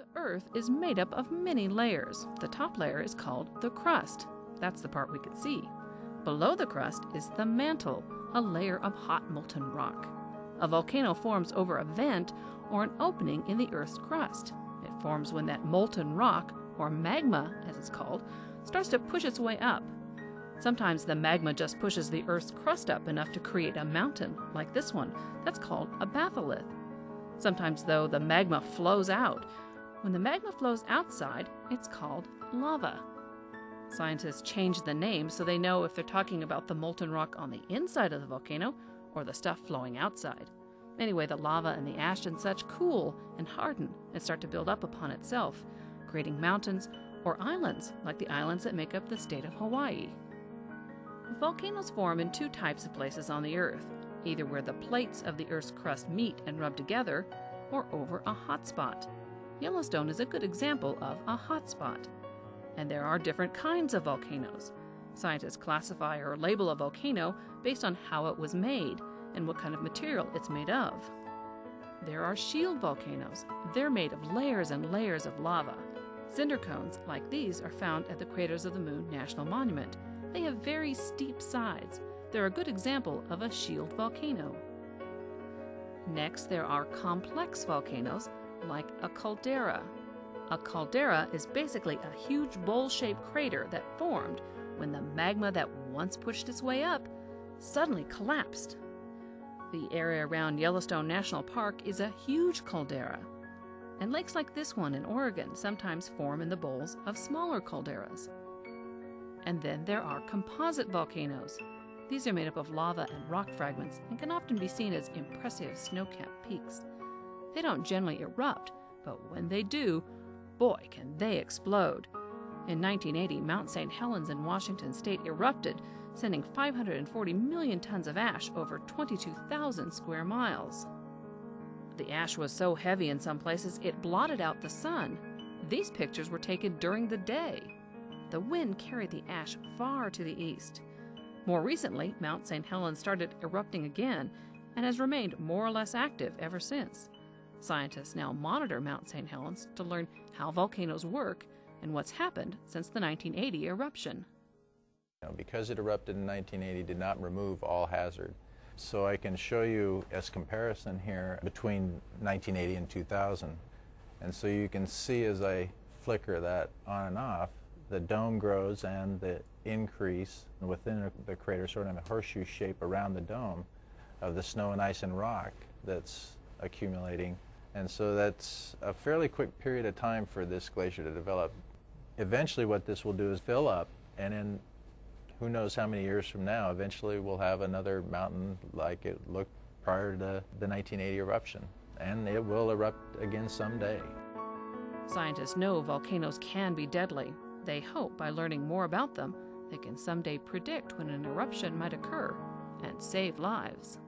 The Earth is made up of many layers. The top layer is called the crust. That's the part we can see. Below the crust is the mantle, a layer of hot molten rock. A volcano forms over a vent or an opening in the Earth's crust. It forms when that molten rock, or magma as it's called, starts to push its way up. Sometimes the magma just pushes the Earth's crust up enough to create a mountain, like this one. That's called a batholith. Sometimes, though, the magma flows out. When the magma flows outside, it's called lava. Scientists change the name so they know if they're talking about the molten rock on the inside of the volcano or the stuff flowing outside. Anyway, the lava and the ash and such cool and harden and start to build up upon itself, creating mountains or islands like the islands that make up the state of Hawaii. Volcanoes form in two types of places on the Earth, either where the plates of the Earth's crust meet and rub together or over a hot spot. Yellowstone is a good example of a hot spot. And there are different kinds of volcanoes. Scientists classify or label a volcano based on how it was made and what kind of material it's made of. There are shield volcanoes. They're made of layers and layers of lava. Cinder cones like these are found at the Craters of the Moon National Monument. They have very steep sides. They're a good example of a shield volcano. Next, there are complex volcanoes like a caldera. A caldera is basically a huge bowl-shaped crater that formed when the magma that once pushed its way up suddenly collapsed. The area around Yellowstone National Park is a huge caldera. And lakes like this one in Oregon sometimes form in the bowls of smaller calderas. And then there are composite volcanoes. These are made up of lava and rock fragments and can often be seen as impressive snow-capped peaks. They don't generally erupt, but when they do, boy, can they explode. In 1980, Mount St. Helens in Washington state erupted, sending 540 million tons of ash over 22,000 square miles. The ash was so heavy in some places it blotted out the sun. These pictures were taken during the day. The wind carried the ash far to the east. More recently, Mount St. Helens started erupting again and has remained more or less active ever since. Scientists now monitor Mount St. Helens to learn how volcanoes work and what's happened since the 1980 eruption. Because it erupted in 1980 did not remove all hazard. So I can show you as comparison here between 1980 and 2000. And so you can see as I flicker that on and off, the dome grows and the increase within the crater, sort of a horseshoe shape around the dome of the snow and ice and rock that's accumulating. And so that's a fairly quick period of time for this glacier to develop. Eventually what this will do is fill up, and in who knows how many years from now, eventually we'll have another mountain like it looked prior to the 1980 eruption. And it will erupt again someday. Scientists know volcanoes can be deadly. They hope by learning more about them, they can someday predict when an eruption might occur and save lives.